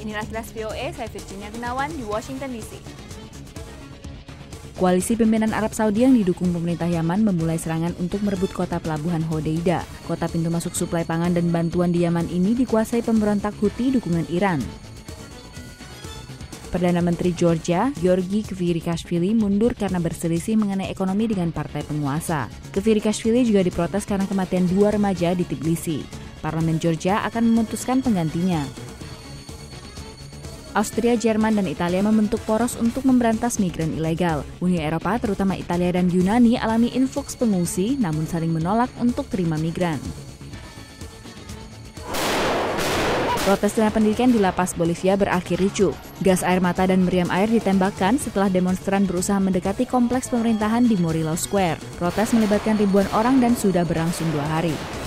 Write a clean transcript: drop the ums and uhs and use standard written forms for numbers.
Inilah Kilas VOA, saya Virginia Gunawan di Washington DC. Koalisi pimpinan Arab Saudi yang didukung pemerintah Yaman memulai serangan untuk merebut kota pelabuhan Hodeida. Kota pintu masuk suplai pangan dan bantuan di Yaman ini dikuasai pemberontak Houthi dukungan Iran. Perdana Menteri Georgia, Giorgi Kvirikashvili mundur karena berselisih mengenai ekonomi dengan partai penguasa. Kvirikashvili juga diprotes karena kematian 2 remaja di Tbilisi. Parlemen Georgia akan memutuskan penggantinya. Austria, Jerman, dan Italia membentuk poros untuk memberantas migran ilegal. Uni Eropa, terutama Italia dan Yunani, alami influx pengungsi, namun saling menolak untuk terima migran. Protes tenaga pendidikan di lapas Bolivia berakhir ricuh. Gas air mata dan meriam air ditembakkan setelah demonstran berusaha mendekati kompleks pemerintahan di Morelos Square. Protes melibatkan ribuan orang dan sudah berlangsung 2 hari.